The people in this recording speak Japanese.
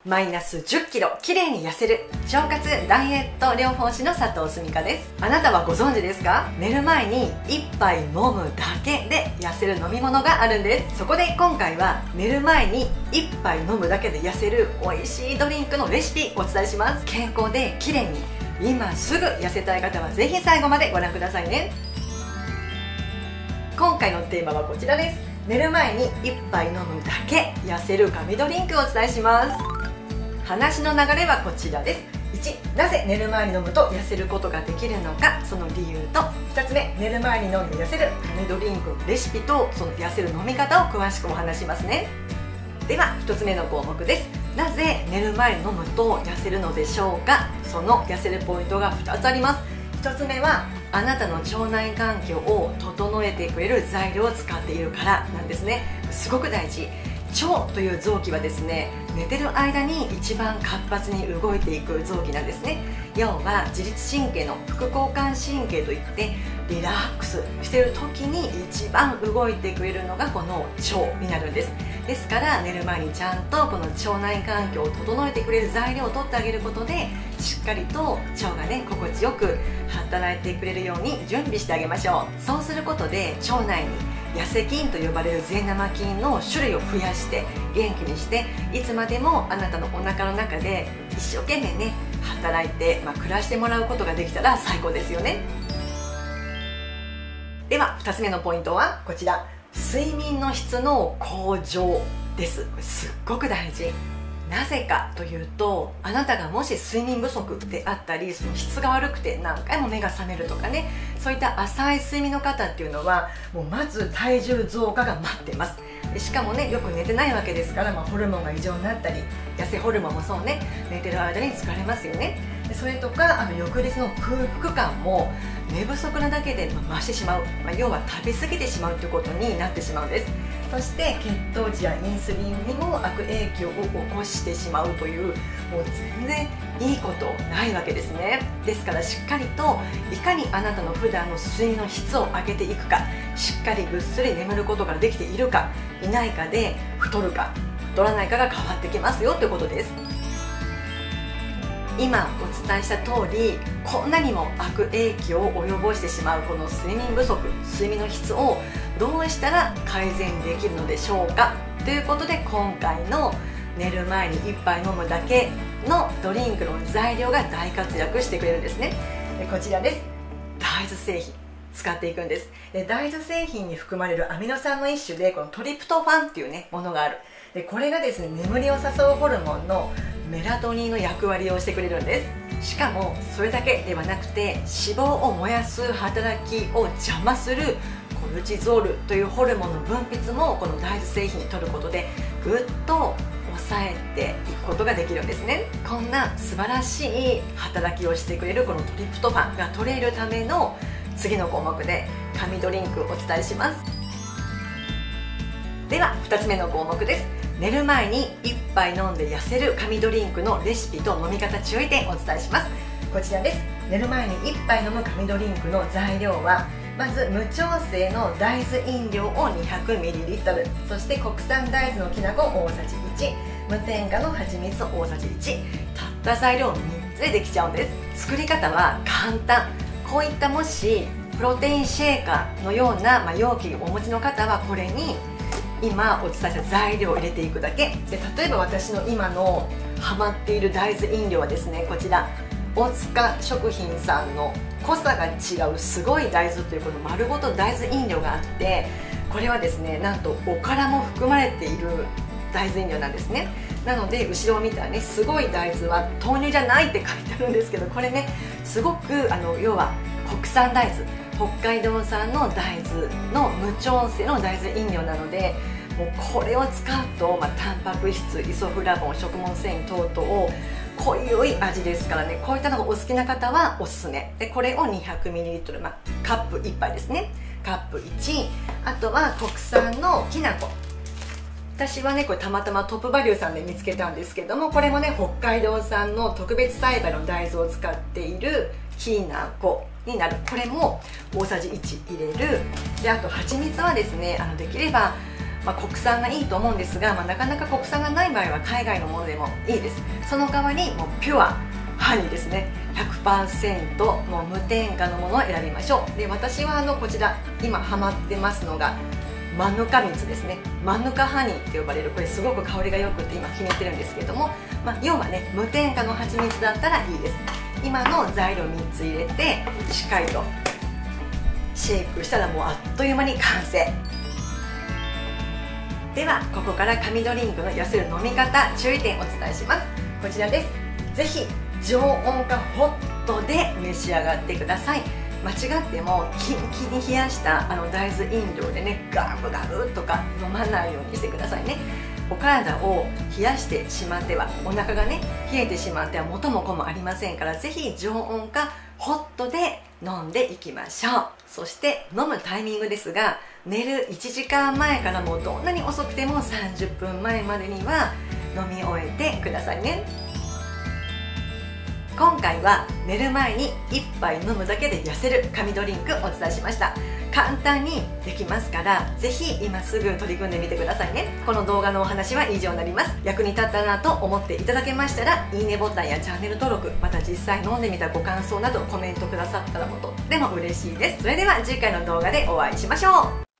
マイナス10キロきれいに痩せる腸活ダイエット療法士の佐藤澄香です。あなたはご存知ですか？寝る前に1杯飲むだけで痩せる飲み物があるんです。そこで今回は寝る前に1杯飲むだけで痩せる美味しいドリンクのレシピお伝えします。健康できれいに今すぐ痩せたい方はぜひ最後までご覧くださいね。今回のテーマはこちらです。寝る前に1杯飲むだけ痩せる神ドリンクをお伝えします。話の流れはこちらです。1、なぜ寝る前に飲むと痩せることができるのか、その理由と2つ目、寝る前に飲んで痩せる神ドリンクのレシピとその痩せる飲み方を詳しくお話しますね。では1つ目の項目です。なぜ寝る前に飲むと痩せるのでしょうか。その痩せるポイントが2つあります。1つ目はあなたの腸内環境を整えてくれる材料を使っているからなんですね。すごく大事。腸という臓器はですね、寝てる間に一番活発に動いていく臓器なんですね。要は自律神経の副交感神経といってリラックスしている時に一番動いてくれるのがこの腸になるんです。ですから寝る前にちゃんとこの腸内環境を整えてくれる材料を取ってあげることでしっかりと腸がね心地よく働いてくれるように準備してあげましょう。そうすることで腸内に痩せ菌と呼ばれる善玉菌の種類を増やして元気にしていつまでもあなたのお腹の中で一生懸命ね働いて、暮らしてもらうことができたら最高ですよね。では2つ目のポイントはこちら、睡眠の質の向上です。これすっごく大事。なぜかというと、あなたがもし睡眠不足であったりその質が悪くて何回も目が覚めるとかね、そういった浅い睡眠の方っていうのはもうまず体重増加が待ってます。しかもねよく寝てないわけですから、ホルモンが異常になったり痩せホルモンもそうね、寝てる間に疲れますよね。でそれとか翌日の空腹感も寝不足なだけで増してしまう、要は食べ過ぎてしまうということになってしまうんです。そして血糖値やインスリンにも悪影響を起こしてしまうという、もう全然いいことないわけですね。ですからしっかりといかにあなたの普段の睡眠の質を上げていくか、しっかりぐっすり眠ることができているかいないかで太るか太らないかが変わってきますよということです。今お伝えした通り、こんなにも悪影響を及ぼしてしまうこの睡眠不足、睡眠の質をどうしたら改善できるのでしょうかということで、今回の寝る前に1杯飲むだけのドリンクの材料が大活躍してくれるんですね。でこちらです。大豆製品使っていくんです。で大豆製品に含まれるアミノ酸の一種でこのトリプトファンっていうねものがある。でこれがですね、眠りを誘うホルモンのメラトニンの役割をしてくれるんです。しかもそれだけではなくて、脂肪を燃やす働きを邪魔するコルチゾールというホルモンの分泌もこの大豆製品に取ることでぐっと抑えていくことができるんですね。こんな素晴らしい働きをしてくれるこのトリプトファンが取れるための次の項目で神ドリンクをお伝えします。では2つ目の項目です。寝る前に1杯飲んで痩せる神ドリンクのレシピと飲み方注意点をお伝えします。こちらです。寝る前に1杯飲む神ドリンクの材料は、まず無調整の大豆飲料を 200ml、 そして国産大豆のきな粉大さじ1、無添加の蜂蜜大さじ1、たった材料3つでできちゃうんです。作り方は簡単。こういったもしプロテインシェーカーのような、容器をお持ちの方はこれに今お伝えした材料を入れていくだけで、例えば私の今のハマっている大豆飲料はですね、こちら大塚食品さんの濃さが違うすごい大豆というこの丸ごと大豆飲料があって、これはですねなんとおからも含まれている大豆飲料なんですね。なので後ろを見たらね、すごい大豆は豆乳じゃないって書いてあるんですけど、これねすごく要は国産大豆、北海道産の大豆の無調整の大豆飲料なので、もうこれを使うと、タンパク質、イソフラボン、食物繊維等々を濃い味ですからね、こういったのがお好きな方はおすすめで、これを 200ml、カップ1杯ですね、カップ1、あとは国産のきな粉。私はねこれたまたまトップバリューさんで見つけたんですけども、これもね北海道産の特別栽培の大豆を使っているきな粉になる。これも大さじ1入れる。であと蜂蜜はですね、できれば国産がいいと思うんですが、なかなか国産がない場合は海外のものでもいいです。その代わりもうピュアハニーですね、 100% もう無添加のものを選びましょう。で、私はこちら今ハマってますのがマヌカ蜜ですね。マヌカハニーって呼ばれる、これすごく香りがよくて今気に入ってるんですけれども、要はね無添加の蜂蜜だったらいいです。今の材料3つ入れてしっかりとシェイクしたらもうあっという間に完成。ではここから神ドリンクの痩せる飲み方注意点お伝えします。こちらです。ぜひ常温かホットで召し上がってください。間違ってもキンキンに冷やした大豆飲料でねガブガブとか飲まないようにしてくださいね。お体を冷やしてしまっては、お腹がね冷えてしまっては元も子もありませんから、ぜひ常温かホットで飲んでいきましょう。そして飲むタイミングですが、寝る1時間前からもうどんなに遅くても30分前までには飲み終えてくださいね。今回は寝る前に1杯飲むだけで痩せる神ドリンクお伝えしました。簡単にできますから、ぜひ今すぐ取り組んでみてくださいね。この動画のお話は以上になります。役に立ったなと思っていただけましたら、いいねボタンやチャンネル登録、また実際飲んでみたご感想などコメントくださったらもとっても嬉しいです。それでは次回の動画でお会いしましょう。